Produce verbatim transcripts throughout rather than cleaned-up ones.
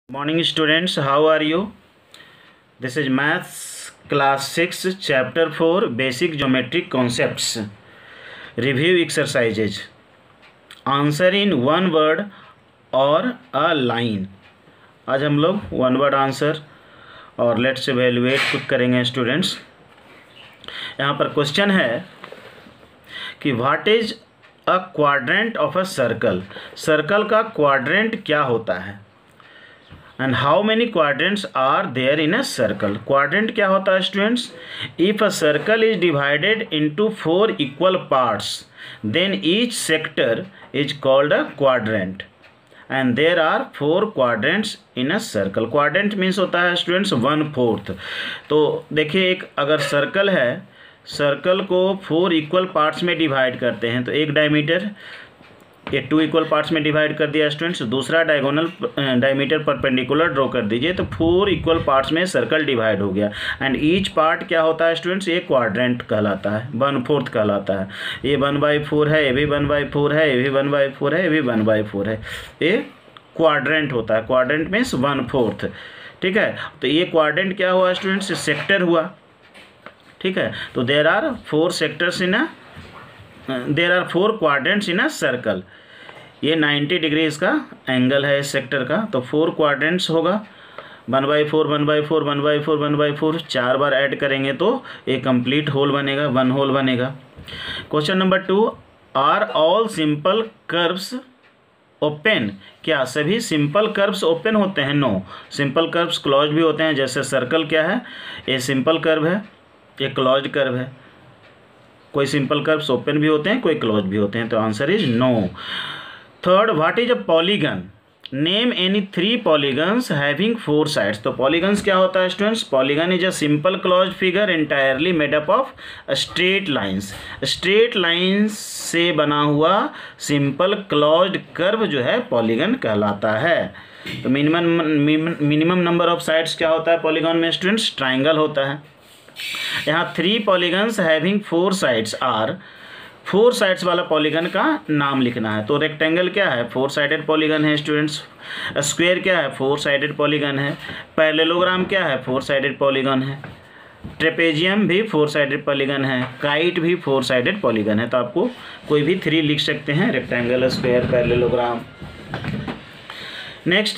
Morning students, how are you? This is maths class six chapter four basic geometric concepts. Review exercises. Answer in one word or a line. आज हम लोग one word answer और let's evaluate करेंगे students. यहाँ पर question है कि what is a quadrant of a circle. Circle का क्वाड्रेंट क्या होता है and how many quadrants are there in a circle. Quadrant क्या होता है students? If a circle is divided into four equal parts then each sector is called a quadrant and there are four quadrants in a circle. Quadrant means होता है students one fourth. तो देखिए, एक अगर circle है, circle को four equal parts में divide करते हैं तो एक डायमीटर ये टू इक्वल पार्ट्स में डिवाइड कर दिया स्टूडेंट्स। दूसरा डायगोनल डायमीटर परपेंडिकुलर ड्रॉ कर दीजिए तो फोर इक्वल पार्ट्स में सर्कल डिवाइड हो गया एंड ईच पार्ट क्या होता है स्टूडेंट्स? ये क्वाड्रेंट कहलाता है, वन फोर्थ कहलाता है। ये वन बाई फोर है, ये भी वन बाई फोर है, ये भी वन बाई फोर है, ये भी वन बाई फोर है। ये क्वाड्रेंट होता है। Quadrant means one fourth. ठीक है, तो ये क्वाड्रेंट क्या हुआ स्टूडेंट्स? सेक्टर हुआ। ठीक है, तो there are four sectors in a there are four quadrants in a circle. ये नाइन्टी डिग्री इसका एंगल है इस सेक्टर का, तो फोर क्वाड्रेंट्स होगा। One by four one by four one by four one by four चार बार add करेंगे तो एक कंप्लीट होल बनेगा, वन होल बनेगा। Question number two, are all simple curves open. क्या सभी सिंपल कर्व्स ओपन होते हैं? नो, सिंपल कर्व्स क्लोज भी होते हैं। जैसे सर्कल क्या है? ये सिंपल कर्व है, ये क्लोज कर्व है। कोई सिंपल कर्व्स ओपन भी होते हैं, कोई क्लोज भी होते हैं, तो answer is no. Third, what is a polygon. Name any three polygons having four sides. तो पॉलीगन्स क्या होता है students? Polygon is a simple closed figure entirely made up of straight lines. Straight lines से बना हुआ simple closed curve जो है polygon कहलाता है। तो minimum minimum number of sides क्या होता है पॉलीगन में स्टूडेंट्स? ट्राइंगल होता है। यहाँ three polygons having four sides are, four sides वाला पॉलीगन का नाम लिखना है। तो रेक्टेंगल क्या है? फोर साइडेड पॉलीगन है स्टूडेंट्स। स्क्वायर क्या है? फोर साइडेड पॉलीगन है। पैरेललोग्राम क्या है? फोर साइडेड पॉलीगन है। ट्रेपेजियम भी फोर साइडेड पॉलीगन है। काइट भी फोर साइडेड पॉलीगन है। तो आपको कोई भी थ्री लिख सकते हैं, rectangle, square, parallelogram. Next,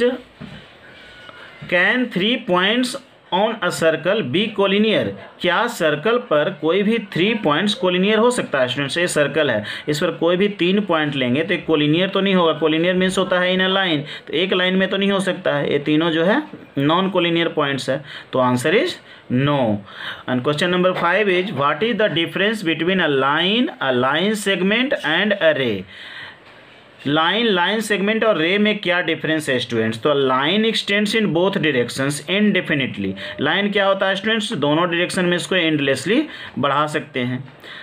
can three points on a circle be collinear. क्या सर्कल पर कोई भी थ्री पॉइंट्स कोलिनियर हो सकता है स्टूडेंट्स? ये सर्कल है, इस पर कोई भी तीन पॉइंट लेंगे तो एक कोलिनियर तो नहीं होगा। कोलिनियर मीन्स होता है इन अ लाइन, तो एक लाइन में तो नहीं हो सकता है। ये तीनों जो है नॉन कोलिनियर पॉइंट्स है, तो answer is no. And question number five is what is the difference between a line, a line segment and a ray. Line, line segment और रे में क्या डिफरेंस है स्टूडेंट्स? तो line extends in both directions indefinitely. Line क्या होता है students? दोनों डायरेक्शन में इसको एंडलेसली बढ़ा सकते हैं।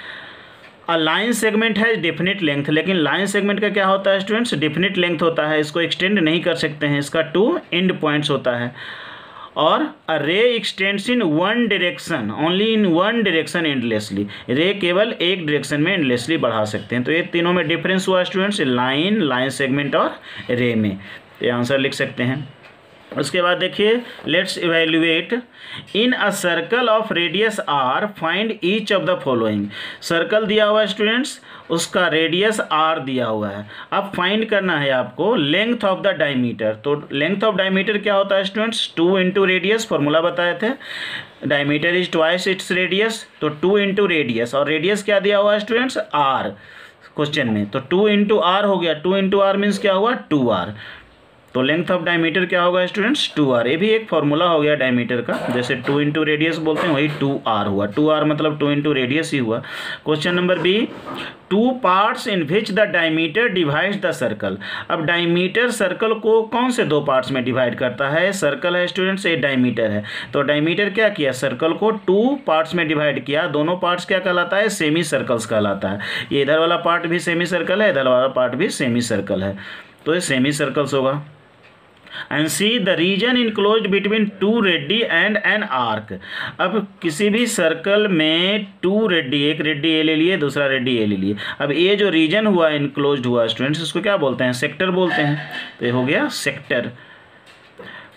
अ लाइन सेगमेंट है डेफिनिट लेंथ, लेकिन लाइन सेगमेंट का क्या होता है स्टूडेंट्स? डेफिनिट लेंथ होता है, इसको एक्सटेंड नहीं कर सकते हैं। इसका टू एंड पॉइंट्स होता है। और a ray extends in one direction, only in one direction endlessly. Ray केवल एक डायरेक्शन में एंडलेसली बढ़ा सकते हैं। तो ये तीनों में डिफरेंस हुआ स्टूडेंट्स, लाइन, लाइन सेगमेंट और रे में। तो ये आंसर लिख सकते हैं। उसके बाद देखिए, let's evaluate in a circle of radius R find each of the following. Circle दिया हुआ है स्टूडेंट्स, उसका रेडियस आर दिया हुआ है। अब फाइंड करना है आपको लेंथ ऑफ द डायमीटर। तो लेंथ ऑफ डायमीटर क्या होता है students? Two into radius, formula बताए थे। Diameter is twice its radius, तो टू इंटू रेडियस, और रेडियस क्या दिया हुआ है स्टूडेंट्स? आर क्वेश्चन में। तो टू इंटू आर हो गया। टू इंटू आर मीन्स क्या हुआ? Two R. तो लेंथ ऑफ डायमीटर क्या होगा स्टूडेंट्स? To are. ये भी एक फॉर्मूला हो गया डायमीटर का, जैसे टू इंटू रेडियस बोलते हैं वही टू आर हुआ। टू आर मतलब टू इंटू रेडियस ही हुआ। Question number B, two parts in which the diameter divides the circle. अब डायमीटर सर्कल को कौन से दो पार्ट्स में डिवाइड करता है? सर्कल है स्टूडेंट्स, ये डायमीटर है। तो डायमीटर क्या किया? सर्कल को टू पार्ट्स में डिवाइड किया। दोनों पार्ट्स क्या कहलाता है? सेमी सर्कल्स कहलाता है। ये इधर वाला पार्ट भी सेमी सर्कल है, इधर वाला पार्ट भी सेमी सर्कल है, तो ये सेमी सर्कल्स होगा। And C the region enclosed between two radii and an arc. अब किसी भी सर्कल में टू रेडी, एक रेडी ए ले लिए, दूसरा रेडी ए ले लिए। अब ये जो रीजन हुआ इनक्लोज्ड हुआ स्टूडेंट्स, इसको क्या बोलते हैं? सेक्टर बोलते हैं। तो ये हो गया सेक्टर।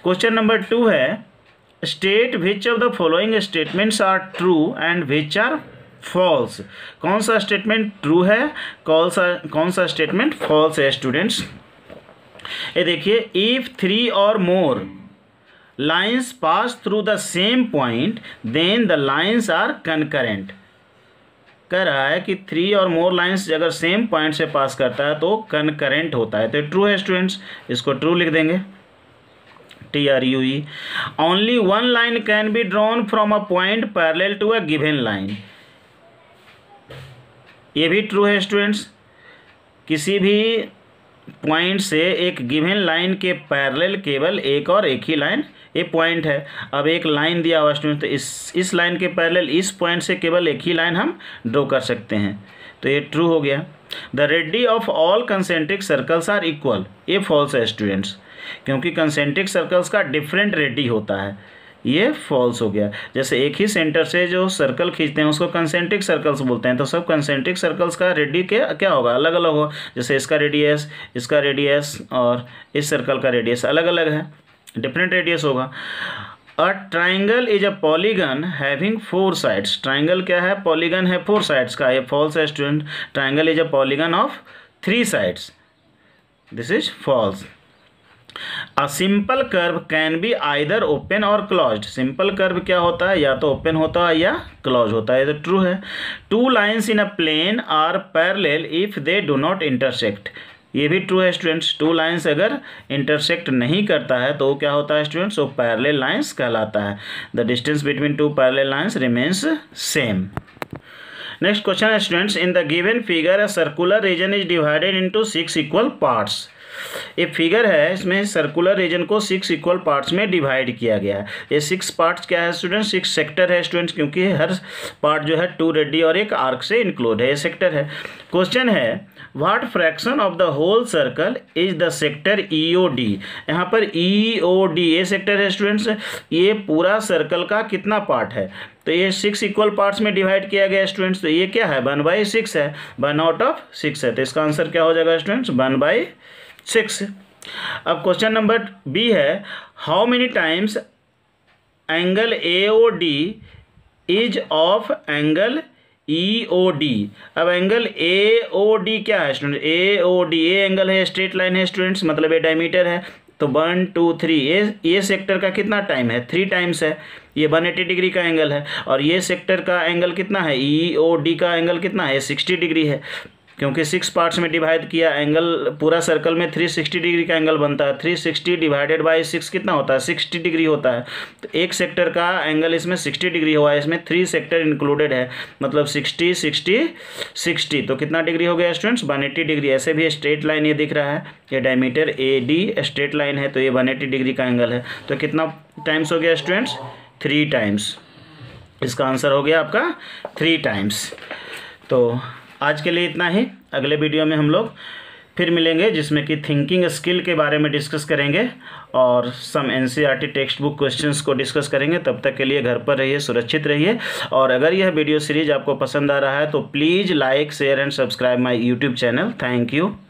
क्वेश्चन नंबर टू है state which of the following statements are true and which are false. कौन सा स्टेटमेंट ट्रू है, कौन सा कौन सा स्टेटमेंट फॉल्स है स्टूडेंट्स। ये देखिए, if three or more lines pass through the same point then the lines are concurrent. कह रहा है कि थ्री और मोर लाइन्स अगर सेम पॉइंट से पास करता है तो कनकरेंट होता है, तो ट्रू है स्टूडेंट्स, इसको ट्रू लिख देंगे, T R U E. Only one line can be drawn from a point parallel to a given line, ये भी ट्रू है स्टूडेंट्स। किसी भी पॉइंट से एक गिवन लाइन के पैरेलल केवल एक और एक ही लाइन, ये पॉइंट है। अब एक लाइन दिया हुआ स्टूडेंट, तो इस इस लाइन के पैरेलल इस पॉइंट से केवल एक ही लाइन हम ड्रॉ कर सकते हैं, तो ये ट्रू हो गया। The radii of all concentric circles are equal, ये फॉल्स है स्टूडेंट्स, क्योंकि कंसेंट्रिक सर्कल्स का डिफरेंट रेडी होता है, ये फॉल्स हो गया। जैसे एक ही सेंटर से जो सर्कल खींचते हैं उसको कंसेंट्रिक सर्कल्स बोलते हैं, तो सब कंसेंट्रिक सर्कल्स का रेडी क्या क्या होगा, अलग अलग होगा। जैसे इसका रेडियस, इसका रेडियस और इस सर्कल का रेडियस अलग अलग है, डिफरेंट रेडियस होगा। A triangle is a polygon having four sides, triangle क्या है, पॉलीगन है फोर साइड्स का, ये फॉल्स है student. Triangle is a polygon of three sides, this is false. A simple curve can be either open or closed, simple curve क्या होता है, या तो ओपन होता है या क्लोज होता है, तो ट्रू है। Two lines in a plane are parallel if they do not intersect, ये भी ट्रू है स्टूडेंट्स। टू लाइन्स अगर इंटरसेक्ट नहीं करता है तो क्या होता है स्टूडेंट्स, वो पैरेलल लाइन्स कहलाता है। The distance between two parallel lines remains same. Next question है students, in the given figure a circular region is divided into six equal parts. एक फिगर है, इसमें सर्कुलर रीजन को सिक्स इक्वल पार्ट्स में divide किया गया है। ये सिक्स पार्ट्स क्या है स्टूडेंट्स, सिक्स सेक्टर है स्टूडेंट्स, क्योंकि हर पार्ट जो है टू रेडी और एक आर्क से इंक्लूड है, ये सेक्टर है। क्वेश्चन है what fraction of the whole circle is the sector E O D. यहाँ पर ई ओ डी ये सेक्टर है स्टूडेंट्स, ये पूरा सर्कल का कितना पार्ट है, तो ये सिक्स इक्वल पार्ट्स में डिवाइड किया गया स्टूडेंट्स, तो ये क्या है, वन बाई सिक्स है, वन आउट ऑफ सिक्स है, तो इसका आंसर क्या हो जाएगा स्टूडेंट्स, वन बाई सिक्स। अब क्वेश्चन नंबर बी है, how many times angle A O D is of angle E O D. अब एंगल ए ओ डी क्या है student, A O D a angle है, straight line है students, मतलब ये diameter है, तो वन टू थ्री, ये ये सेक्टर का कितना टाइम है, थ्री टाइम्स है, ये वन एटी डिग्री का एंगल है। और ये सेक्टर का एंगल कितना है, ई ओ डी का एंगल कितना है, सिक्सटी डिग्री है, क्योंकि सिक्स पार्ट्स में डिवाइड किया, एंगल पूरा सर्कल में थ्री सिक्सटी डिग्री का एंगल बनता है। Three sixty divided by six कितना होता है, सिक्सटी डिग्री होता है, तो एक सेक्टर का एंगल इसमें सिक्सटी डिग्री हुआ है, इसमें थ्री सेक्टर इंक्लूडेड है, मतलब सिक्सटी सिक्सटी सिक्सटी, तो कितना डिग्री हो गया स्टूडेंट्स, वन एटी डिग्री। ऐसे भी स्ट्रेट लाइन ये दिख रहा है, ये diameter A D straight line है, तो ये वन एटी डिग्री का एंगल है, तो कितना टाइम्स हो गया स्टूडेंट्स, थ्री टाइम्स। इसका आंसर हो गया आपका थ्री टाइम्स। तो आज के लिए इतना ही, अगले वीडियो में हम लोग फिर मिलेंगे जिसमें कि थिंकिंग स्किल के बारे में डिस्कस करेंगे और some NCERT textbook questions को डिस्कस करेंगे। तब तक के लिए घर पर रहिए, सुरक्षित रहिए, और अगर यह वीडियो सीरीज आपको पसंद आ रहा है तो please like share and subscribe my YouTube channel. Thank you.